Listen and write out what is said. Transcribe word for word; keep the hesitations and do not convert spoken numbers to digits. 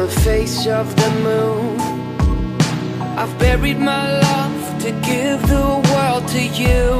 the face of the moon. I've buried my love to give the world to you.